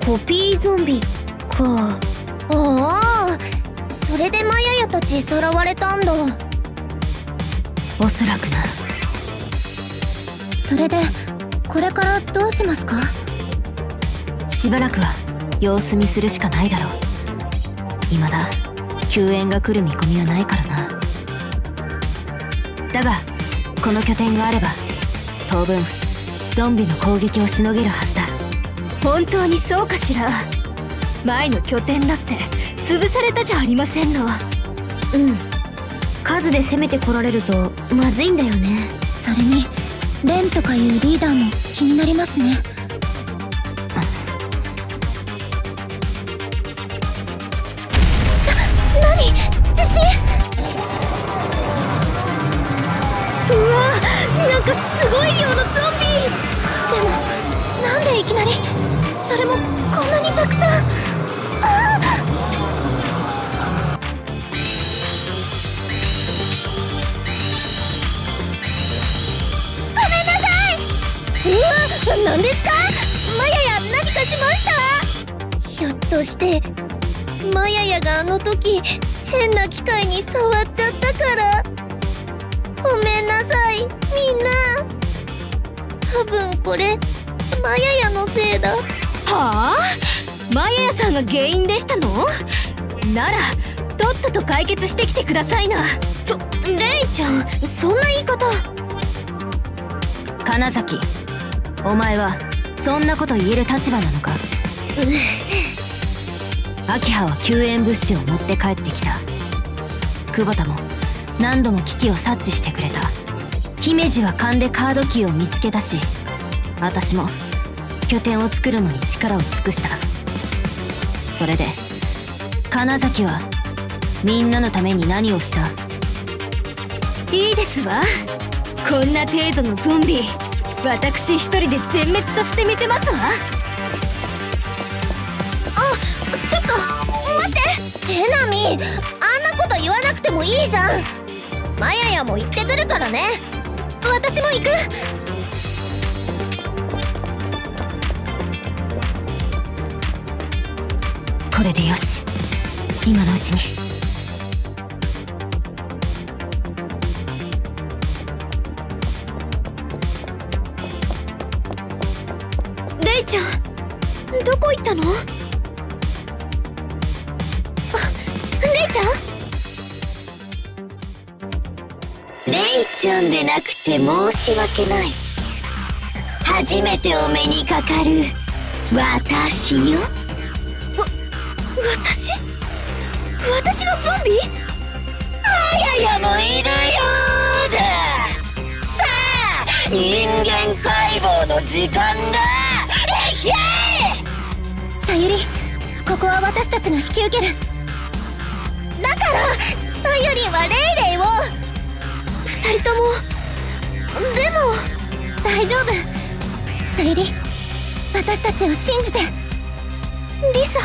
コピーゾンビか。ああ、それでマヤヤたちさらわれたんだ。 おそらくな。 それでこれからどうしますか？ しばらくは様子見するしかないだろう。未だ救援が来る見込みはないからな。だがこの拠点があれば当分ゾンビの攻撃をしのげるはずだ。 本当にそうかしら。前の拠点だって潰されたじゃありませんの。 うん、数で攻めてこられるとまずいんだよね。それにレンとかいうリーダーも気になりますね。何？地震？うわ、なんかすごい量のゾンビ。でもなんでいきなり、それもこんなにたくさん。何ですか？マヤヤ何かしました？ひょっとしてマヤヤがあの時変な機械に触っちゃったから。ごめんなさいみんな。多分これマヤヤのせいだ。 はあ？マヤヤさんが原因でしたの？ならとっとと解決してきてくださいな。 レイちゃん、そんな言い方。 金崎、お前はそんなこと言える立場なのか？秋葉は救援物資を持って帰ってきた。久保田も何度も危機を察知してくれた。姫路は勘でカードキーを見つけたし、私も拠点を作るのに力を尽くした。それで金崎はみんなのために何をした？ いいですわ。こんな程度のゾンビ、私一人で全滅させてみせますわ。 あ、ちょっと待って。ヘナミ、あんなこと言わなくてもいいじゃん。マヤヤも行ってくるからね。私も行く。 これでよし、今のうちに。 レイちゃん、どこ行ったの？レイちゃん？ レイちゃんでなくて申し訳ない。初めてお目にかかる私よ。 私のゾンビ？ マヤヤもいるようだ。さあ、人間解剖の時間だ。さゆり、ここは私たちが引き受ける。だからさゆりはレイレイを。二人とも。でも大丈夫。さゆり、私たちを信じて。リサ。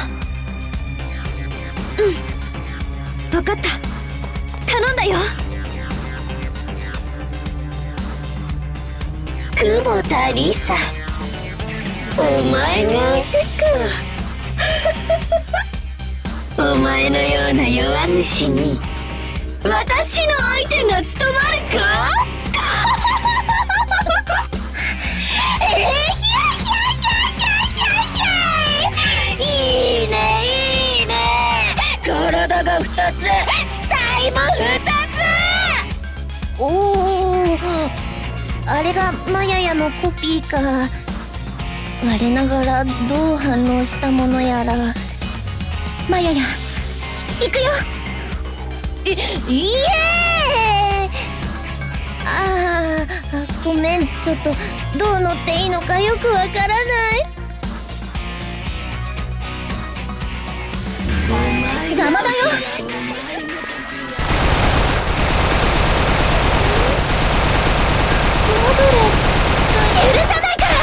うん、分かった。頼んだよ。 久保田リサ、お前がいてか。お前のような弱主に私の相手が務まるか？いいねいいね。体が2つ、死体も2つ。おお、あれがマヤヤのコピーか。我ながらどう反応したものやら。マヤヤ、行くよ。イエーイ。ごめん、ちょっとどう乗っていいのかよくわからない。邪魔だよ。許さないから。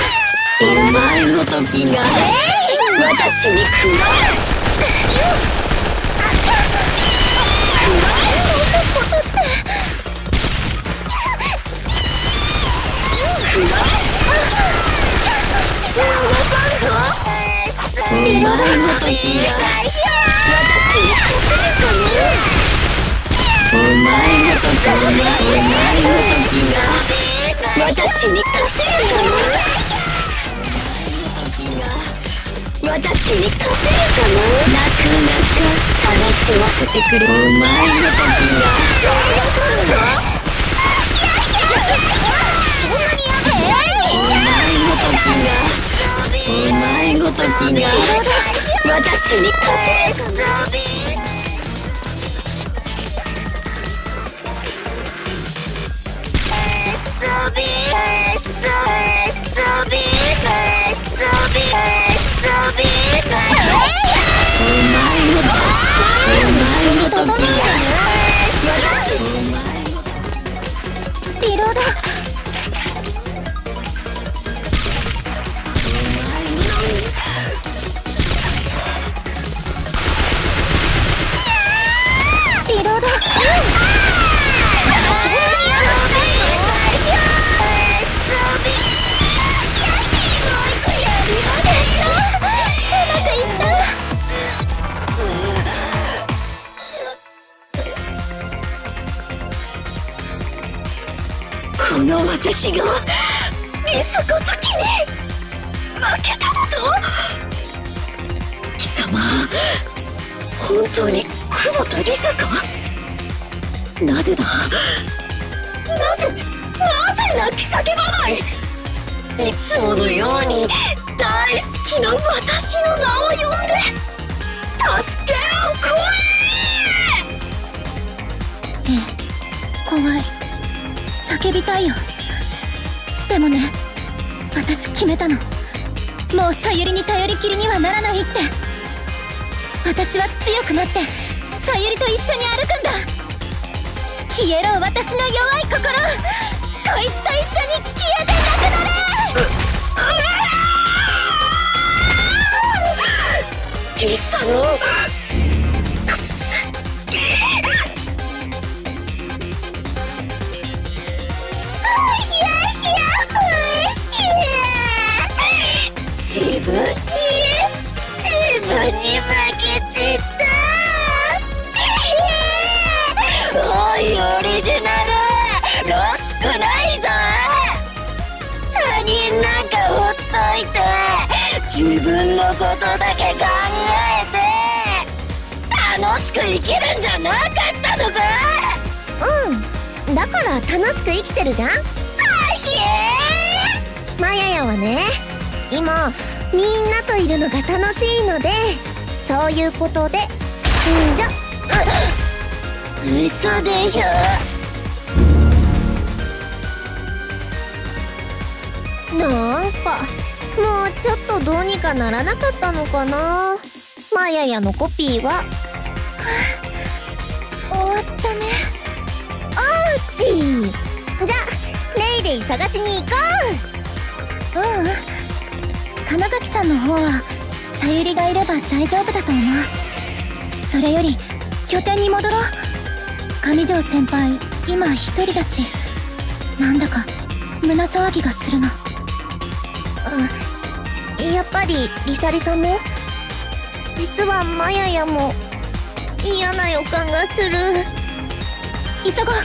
お前の時が私に食らう。逃この私がミスごときに負けたのと。貴様、本当に久保田理沙か。なぜだ、なぜ泣き叫ばない。いつものように大好きな私の名を呼んで助けを来い。 ええ、怖い。叫びたいよ。でもね、私決めたの。もうさゆりに頼りきりにはならないって。私は強くなってさゆりと一緒に歩くんだ。消えろ私の弱い心、こいつと一緒に消えてなくなれ。 リサの自分に負けちったおい、オリジナルらしくないぞ。他人なんかほっといて自分のことだけ考えて楽しく生きるんじゃなかったのか。だから楽しく生きてるじゃん。マヤヤはね、今みんなといるのが楽しいので、そういうことで嘘でしょ。なんかもうちょっとどうにかならなかったのかな。マヤヤのコピーは終わったね。 おーし、じゃあレイレイ探しに行こう。金崎さんの方はさゆりがいれば大丈夫だと思う。それより拠点に戻ろう。上条先輩今一人だし、なんだか胸騒ぎがするの。 やっぱりリサリさんも。実はマヤヤも嫌な予感がする。 急ごう。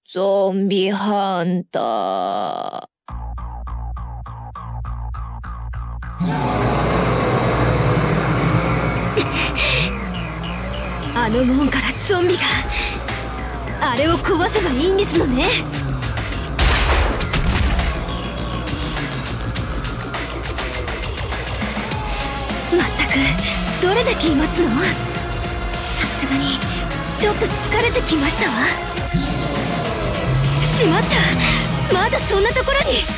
ゾンビハンター。あの門からゾンビが、あれを壊せばいいんですのね。まったくどれだけいますの？さすがにちょっと疲れてきましたわ。しまった、まだそんなところに。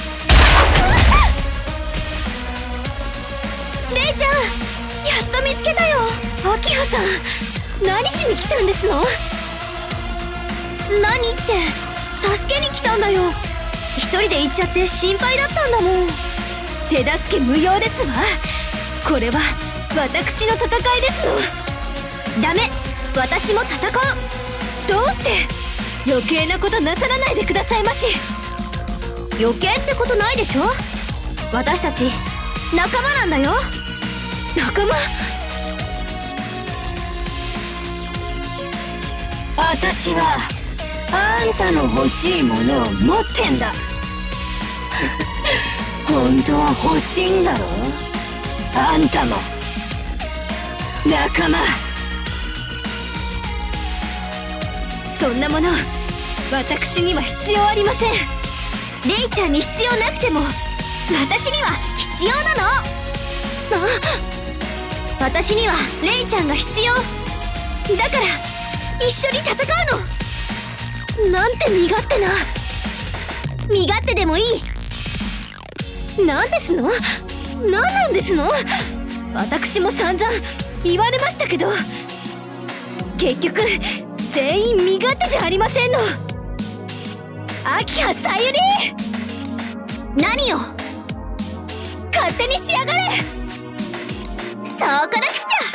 レイちゃん、やっと見つけたよ。明葉さん、何しに来たんですの？何って助けに来たんだよ。一人で行っちゃって心配だったんだもん。手助け無用ですわ。これは私の戦いですの。ダメ、私も戦う。どうして？余計なことなさらないでくださいまし。余計ってことないでしょ。私たち仲間なんだよ。仲間？私はあんたの欲しいものを持ってんだ。本当は欲しいんだろ？あんたも仲間。そんなもの私には必要ありません。レイちゃんに必要なくても私には必要なの。私にはレイちゃんが必要だから一緒に戦うの。なんて身勝手な。身勝手でもいい。なんですの？なんなんですの？私も散々言われましたけど、結局全員身勝手じゃありませんの。明葉さゆり、何よ、勝手にしやがれ。そうこなくちゃ。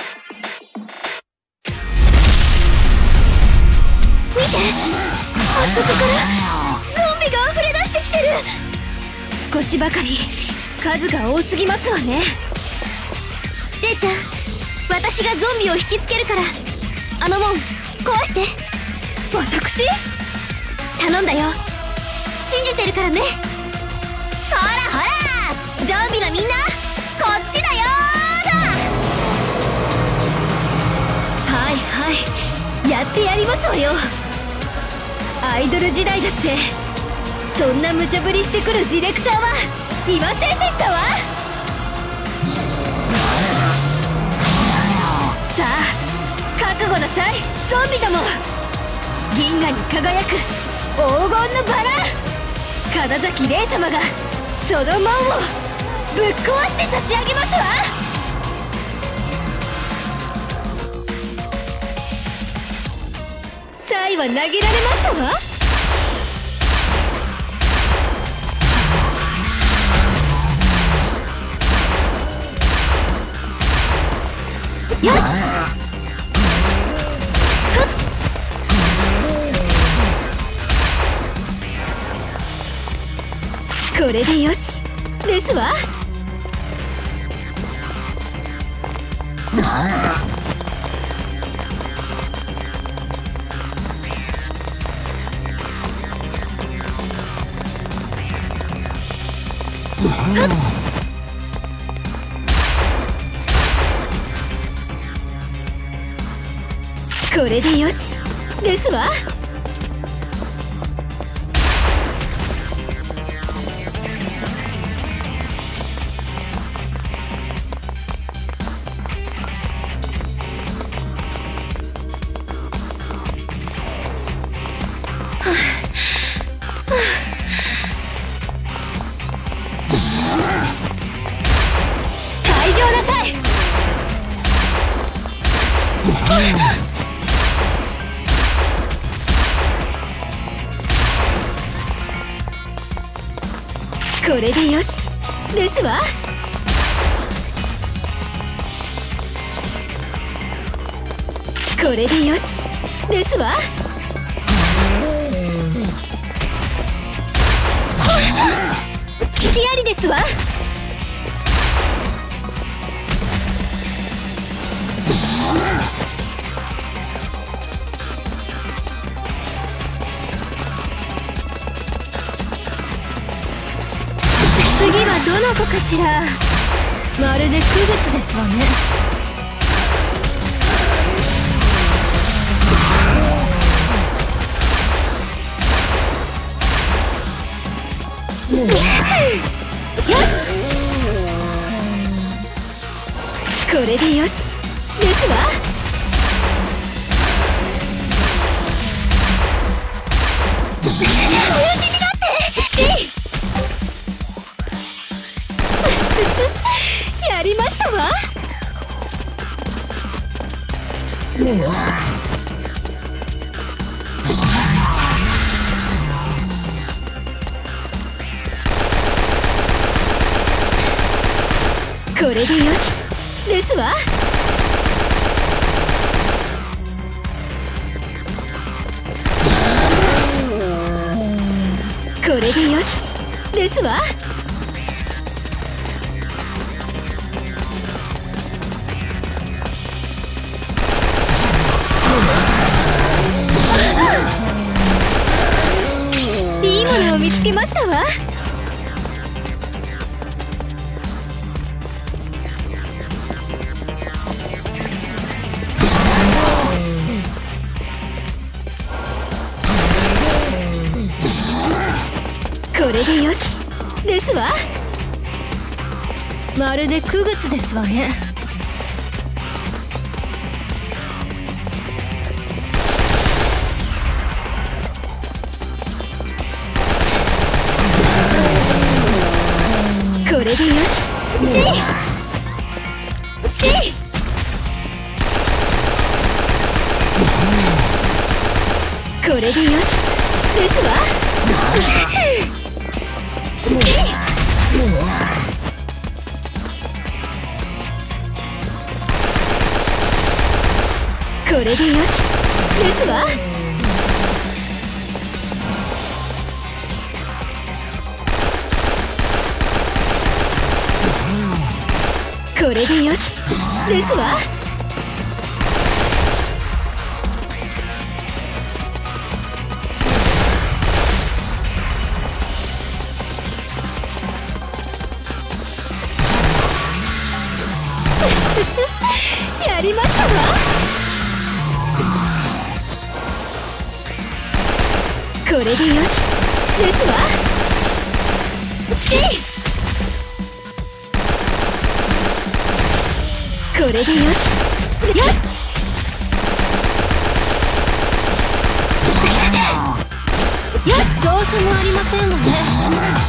見て、あそこからゾンビが溢れ出してきてる。少しばかり数が多すぎますわね。レイちゃん、私がゾンビを引きつけるからあの門壊して。私？頼んだよ。信じてるからね。ほらほら、ゾンビのみんなこっちだよーだ。はいはい、やってやりますわよ。アイドル時代だってそんな無茶ぶりしてくるディレクターはいませんでしたわ。さあ覚悟なさい、ゾンビども。銀河に輝く黄金のバラ、金崎レイ様がその門をぶっ壊して差し上げますわ。サイは投げられましたわ。よっ、これでよしですわ。これでよしですわ。退場なさい。これでよしですわ。これでよしですわ。隙ありですわ。 どの子かしら。まるで区別ですわね。これでよしですわ。無事になってやりましたわ。これでよしですわ。これでよしですわ。いいものを見つけましたわ。これでよしですわ。まるで区別ですわね。これでよしこれでよしですわ。これでよしですわ。これでよしですわ。やりましたわ。これでよしですわ。これでよし造作もありませんわね。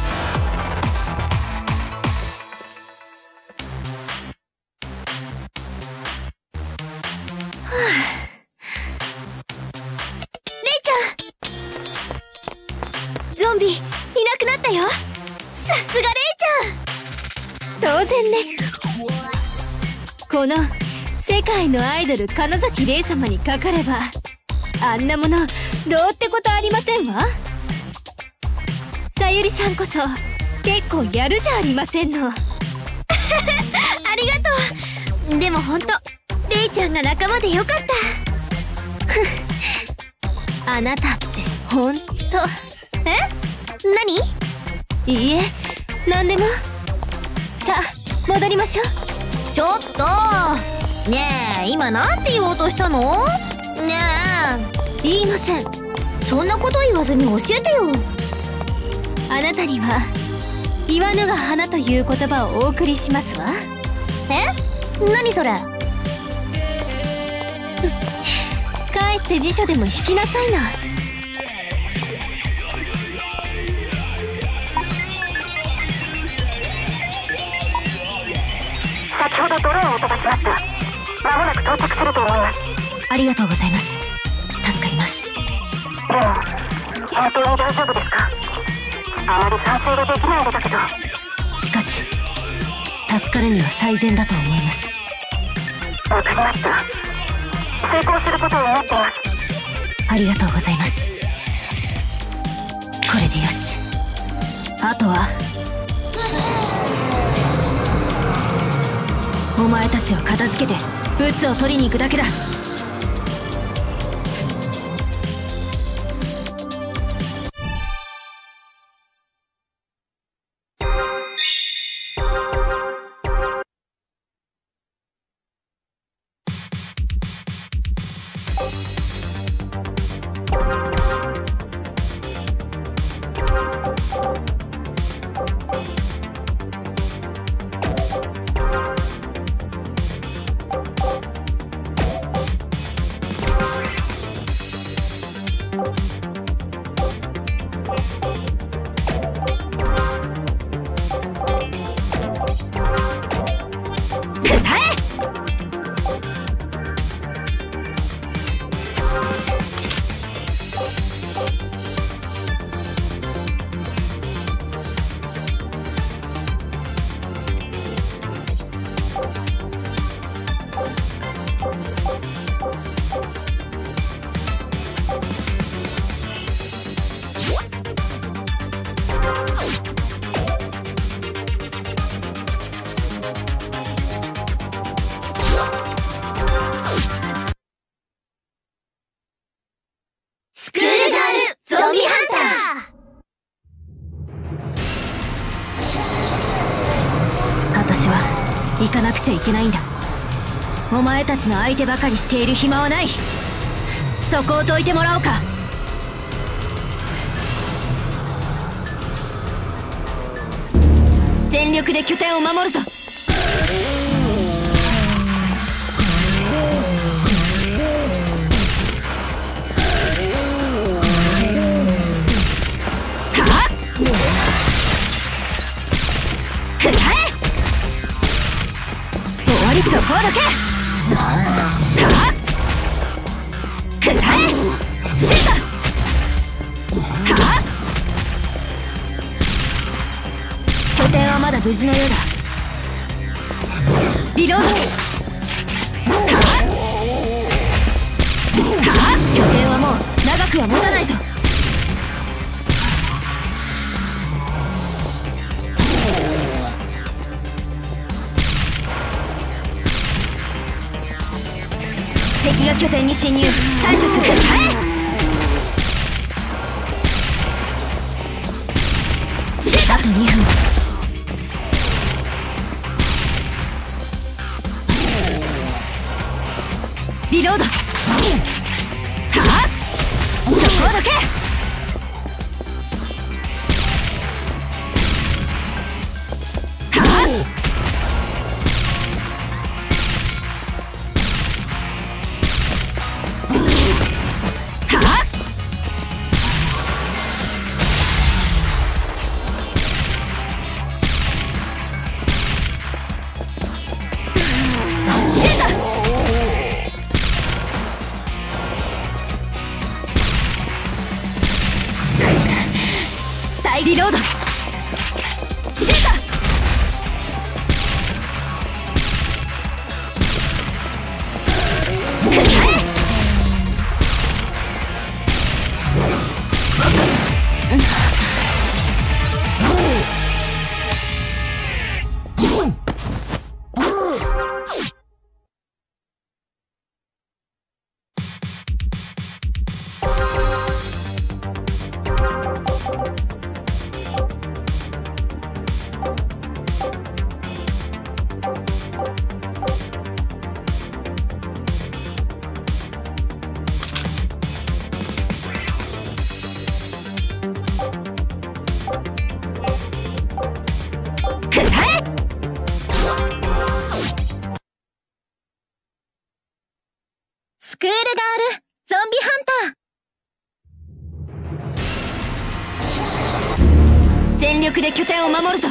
ゾンビいなくなったよ。さすがレイちゃん。当然です。この世界のアイドル金崎レイ様にかかればあんなものどうってことありませんわ。さゆりさんこそ結構やるじゃありませんの。ありがとう。でもほんとレイちゃんが仲間でよかった。あなたってほんと。何？いいえ、何でも。さあ戻りましょう。ちょっとねえ、今なんて言おうとしたの？ねえ。言いません。そんなこと言わずに教えてよ。あなたには言わぬが花という言葉をお送りしますわ。何それ？帰って辞書でも引きなさいな。 先ほどドローンを飛ばしました。間もなく到着すると思います。 ありがとうございます。助かります。 でも本当に大丈夫ですか？あまり賛成ができないのだけど。 しかし助かるには最善だと思います。 わかりました。成功することを祈っています。 ありがとうございます。これでよし。あとはお前たちを片付けてブツを取りに行くだけだ。 なくちゃいけないんだ。お前たちの相手ばかりしている暇はない。そこを解いてもらおうか。全力で拠点を守るぞ。そこをどけ。くらえシュート。拠点はまだ無事のようだ。リロード。拠点はもう長くは持たないぞ。敵が拠点に侵入。対処する。シュート。あと2分。リロード。そこをどけ。リロード。シュート。 スクールガールゾンビハンター。 全力で拠点を守るぞ。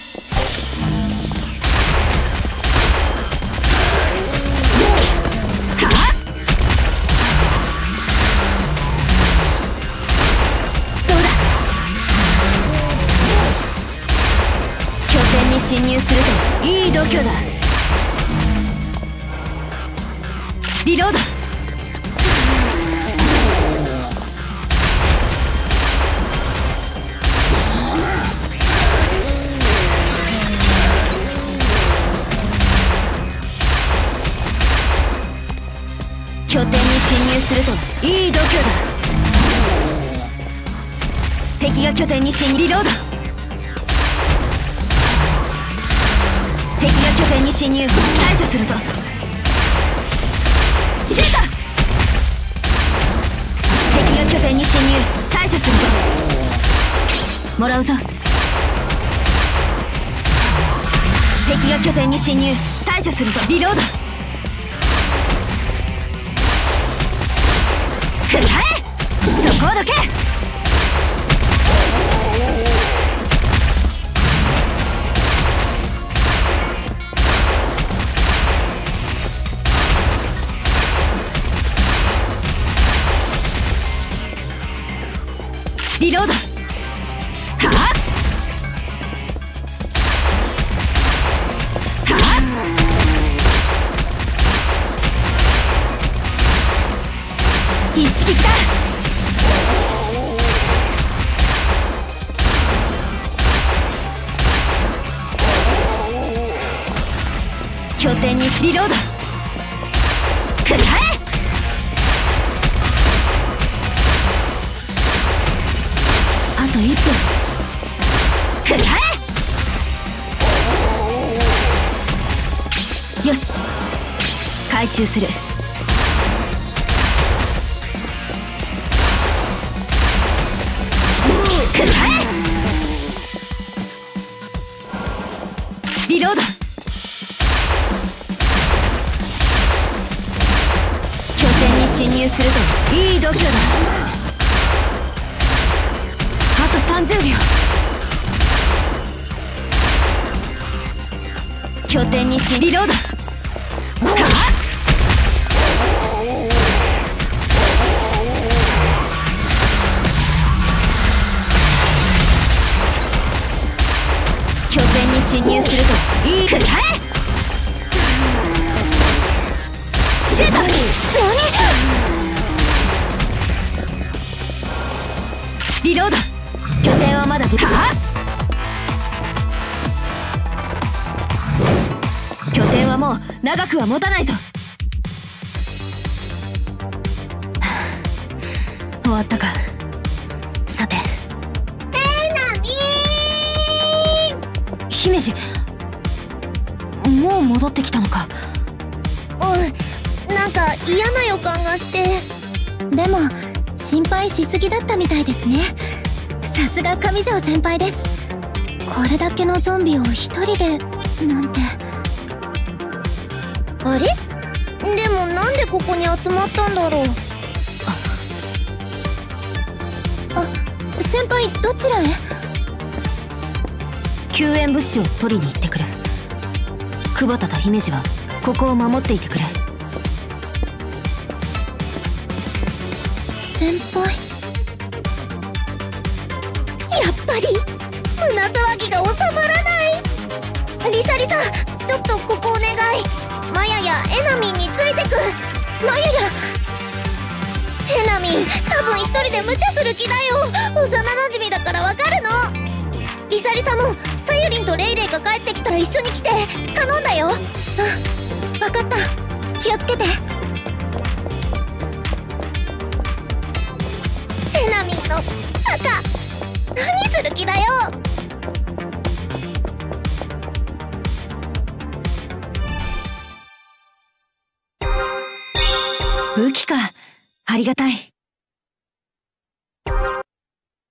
どうだ。拠点に侵入するといい度胸だ。リロード。拠点に侵入するといい度胸だ。敵が拠点に侵入。リロード。敵が拠点に侵入。対処するぞ。シュート。敵が拠点に侵入。対処するぞ。もらうぞ。敵が拠点に侵入。対処するぞ。リロード。くらえそこをどけ。リロード。一撃だ。拠点にリロード。くらえ。あと1分。くらえ。 習する。リロード。拠点に侵入するといい度胸だ。あと30秒。拠点にリロード。拠点に侵入するといい。シュート。リロード。拠点はまだ拠点はもう長くは持たないぞ。終わったか。さて、姫路、もう戻ってきたのか。 なんか嫌な予感がして。 でも心配しすぎだったみたいですね。さすが上条先輩です。これだけのゾンビを一人でなんて。 あれ？でもなんでここに集まったんだろう。 先輩どちらへ？ 救援物資を取りに行ってくる。久保田と姫路はここを守っていてくれ。 先輩、 やっぱり胸騒ぎが収まらない。リサリさん、ちょっとここお願い。マヤやエナミンについてく。マヤやエナミン、多分一人で無茶する気だよ。幼馴染だからわかるの。リサリさんもさゆりんとレイレイが帰ってきたら一緒に来て。頼んだよ。 わかった。気をつけて。 エナミンのバカ、何する気だよ。 武器か。ありがたい。